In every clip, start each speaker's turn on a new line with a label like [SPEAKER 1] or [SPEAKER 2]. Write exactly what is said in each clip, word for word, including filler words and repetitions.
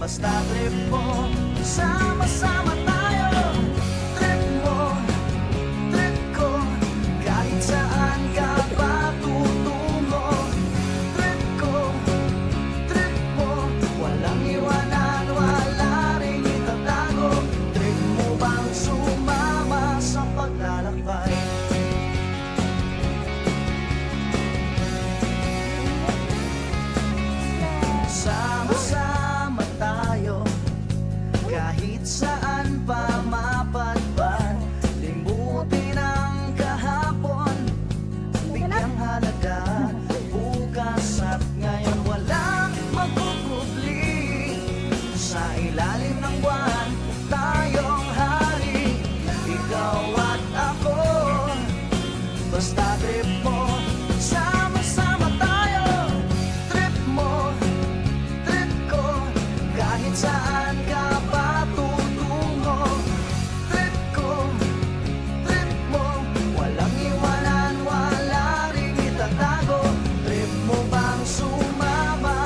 [SPEAKER 1] basta trip mo, sama-sama tayo. Trip mo, trip ko, kahit saan ka pa tutungo. Trip ko, trip mo, walang iwanan, wala rin itatago. Trip mo bang sumama sa paglalakbay? Sama-sama tayo, kahit saan pa mapadpad. Limutin ang kahapon, bigyang halaga bukas at ngayon. Walang magpupubli sa ilalim ng buwan, tayong hari, ikaw at ako. Basta trip mo, sama-sama tayo. Trip mo, trip ko, kahit saan ka pa tutungo. Trip ko, trip mo, walang iwanan, wala rin itatago. Trip mo bang sumama?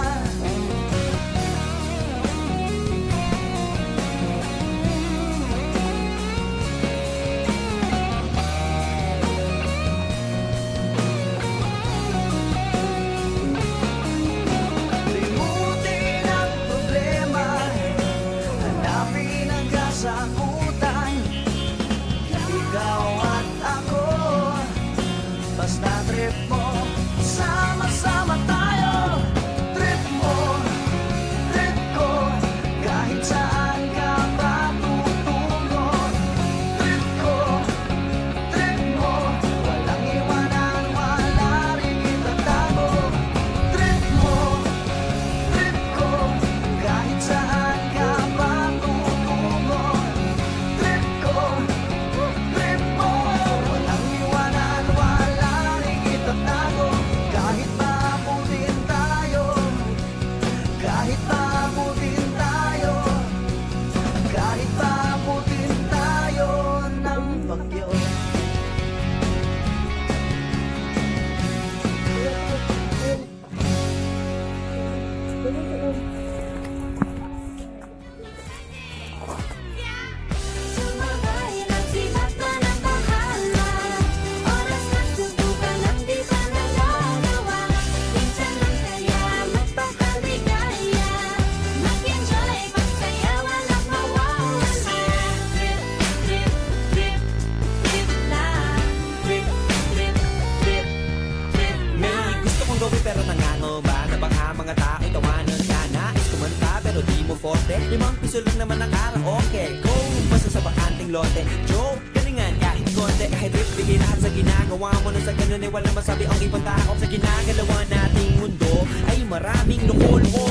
[SPEAKER 1] Limutin ang problema, hanapin ang kasagutan. Ikaw at ako, basta trip mo, sama-sama tayo. Trip mo, trip ko, kahit saan ka pa tutungo. Trip ko, trip mo, walang iwanan, wala rin itatago. Trip mo, trip ko, kahit saan ka pa tutungo. Trip ko, trip mo, walang iwanan, wala rin itatago. Kahit maabutin tayo, kahit maabutin tayo, kahit maabutin tayo ng bagyo.
[SPEAKER 2] Sumabay lang sibat na ng bahala. Oras na subukan ang di pa nagagawa. Minsan lang kaya magpakaligaya. Mag-enjoy, magsaya, walang mawawala. Trip, trip, trip, trip lang. Trip, trip, trip, trip
[SPEAKER 3] May
[SPEAKER 2] lang.
[SPEAKER 3] gusto kong gawin pero nangangamba na baka mga tao'y tawanan ka. Nais kumanta pero di mo forte. Limang piso lang naman ang karaoke. Go, basta sa bakanting lote. Joke, galingan kahit konti. Kahit rip, bigay lahat sa ginagawa mo. Nang sa ganun ay wala masabi ang ibang tao. Sa ginagalawa nating mundo ay maraming loko-loko.